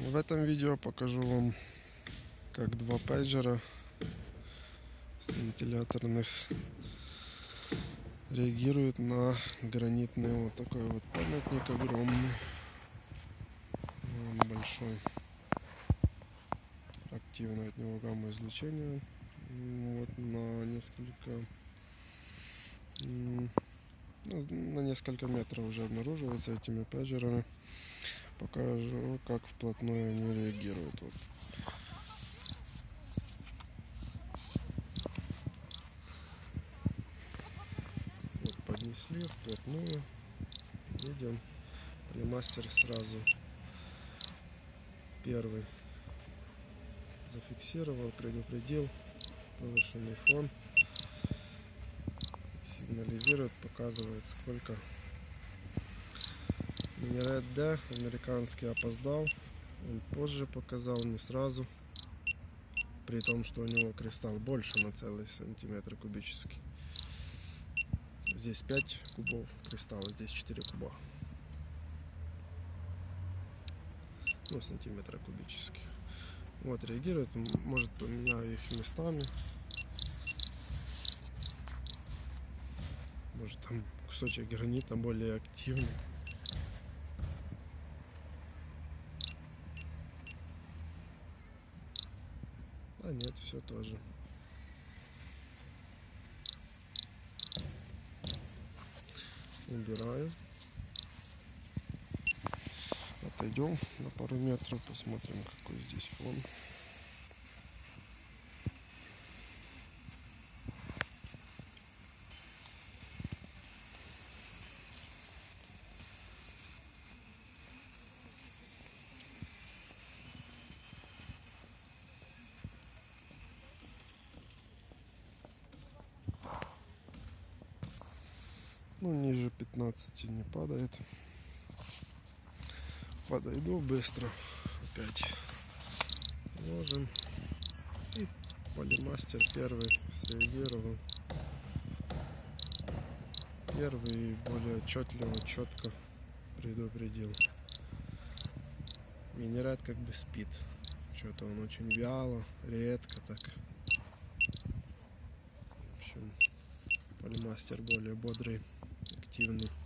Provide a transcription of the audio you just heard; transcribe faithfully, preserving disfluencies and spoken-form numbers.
В этом видео покажу вам, как два пейджера сцинтилляторных реагируют на гранитный вот такой вот памятник огромный, большой, активное от него гамма-излучение, вот на несколько на несколько метров уже обнаруживается этими пейджерами. Покажу, как вплотную они реагируют. Вот. Вот поднесли вплотную, видим, полимастер сразу первый зафиксировал, предупредил повышенный фон, сигнализирует, показывает, сколько. Минерет D американский опоздал, он позже показал, не сразу, при том, что у него кристалл больше на целый сантиметр кубический. Здесь пять кубов кристалла, здесь четыре куба, ну, сантиметра кубических. Вот, реагирует, может, поменяю их местами, может, там кусочек гранита более активный. А нет, все тоже. Убираю. Отойдем на пару метров, посмотрим, какой здесь фон. Ну, ниже пятнадцати не падает. Подойду быстро, опять ложим, и полимастер первый среагировал. Первый более отчетливо, четко предупредил. Минерет как бы спит, что-то он очень вяло, редко так. В общем, полимастер более бодрый, активный.